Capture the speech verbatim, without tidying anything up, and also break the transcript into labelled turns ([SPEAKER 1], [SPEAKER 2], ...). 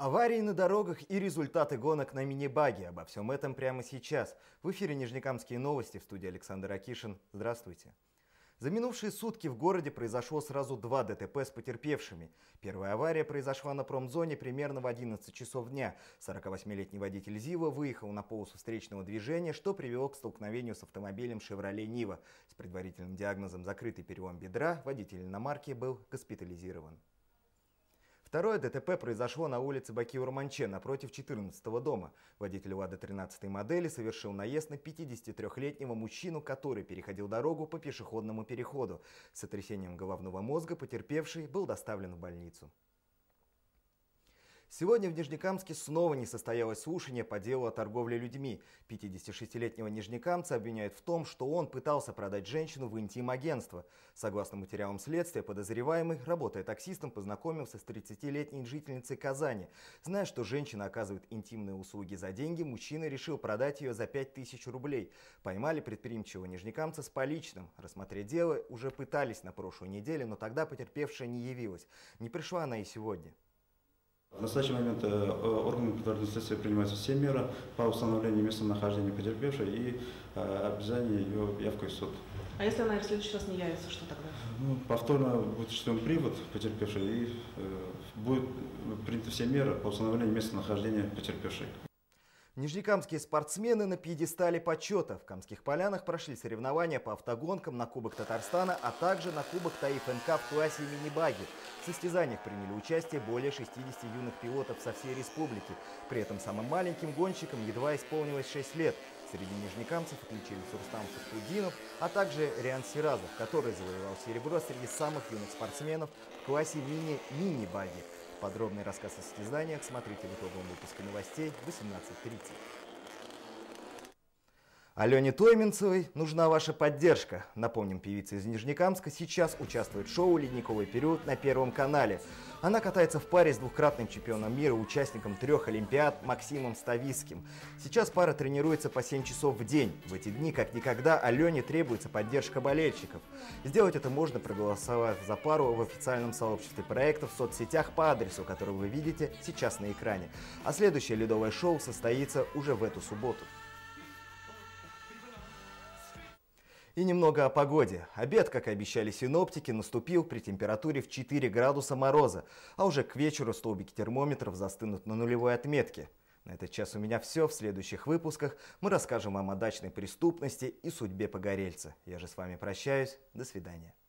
[SPEAKER 1] Аварии на дорогах и результаты гонок на мини-баги. Обо всем этом прямо сейчас. В эфире Нижнекамские новости, в студии Александр Акишин. Здравствуйте. За минувшие сутки в городе произошло сразу два ДТП с потерпевшими. Первая авария произошла на промзоне примерно в одиннадцать часов дня. сорокавосьмилетний водитель ЗИЛа выехал на полосу встречного движения, что привело к столкновению с автомобилем «Шевроле Нива». С предварительным диагнозом закрытый перелом бедра водитель иномарки был госпитализирован. Второе ДТП произошло на улице Бакиур-Манче напротив четырнадцатого дома. Водитель «Лада» тринадцатой модели совершил наезд на пятидесятитрёхлетнего мужчину, который переходил дорогу по пешеходному переходу. С сотрясением головного мозга потерпевший был доставлен в больницу. Сегодня в Нижнекамске снова не состоялось слушание по делу о торговле людьми. пятидесятишестилетнего нижнекамца обвиняют в том, что он пытался продать женщину в интим-агентство. Согласно материалам следствия, подозреваемый, работая таксистом, познакомился с тридцатилетней жительницей Казани. Зная, что женщина оказывает интимные услуги за деньги, мужчина решил продать ее за пять тысяч рублей. Поймали предприимчивого нижнекамца с поличным. Рассмотреть дело уже пытались на прошлой неделе, но тогда потерпевшая не явилась. Не пришла она и сегодня.
[SPEAKER 2] В настоящий момент органами государственного следствия принимаются все меры по установлению местонахождения потерпевшей и обязанию ее явкой в суд.
[SPEAKER 3] А если она в следующий раз не явится, что тогда?
[SPEAKER 2] Ну, повторно будет осуществлен привод потерпевшей и э, будет приняты все меры по установлению местонахождения потерпевшей.
[SPEAKER 1] Нижнекамские спортсмены на пьедестале почета. В Камских Полянах прошли соревнования по автогонкам на Кубок Татарстана, а также на Кубок Таиф эн ка в классе мини-баги. В состязаниях приняли участие более шестидесяти юных пилотов со всей республики. При этом самым маленьким гонщикам едва исполнилось шесть лет. Среди нижнекамцев отличились Рустам Шахтудинов, а также Риан Сиразов, который завоевал серебро среди самых юных спортсменов в классе мини-мини-баги. Подробный рассказ о состязаниях смотрите в итоговом выпуске новостей в восемнадцать тридцать. Алене Тойминцевой нужна ваша поддержка. Напомним, певица из Нижнекамска сейчас участвует в шоу «Ледниковый период» на Первом канале. Она катается в паре с двукратным чемпионом мира, участником трех Олимпиад Максимом Ставицким. Сейчас пара тренируется по семь часов в день. В эти дни, как никогда, Алене требуется поддержка болельщиков. Сделать это можно, проголосовав за пару в официальном сообществе проекта в соцсетях по адресу, который вы видите сейчас на экране. А следующее ледовое шоу состоится уже в эту субботу. И немного о погоде. Обед, как и обещали синоптики, наступил при температуре в четыре градуса мороза, а уже к вечеру столбики термометров застынут на нулевой отметке. На этот час у меня все. В следующих выпусках мы расскажем вам о дачной преступности и судьбе погорельца. Я же с вами прощаюсь. До свидания.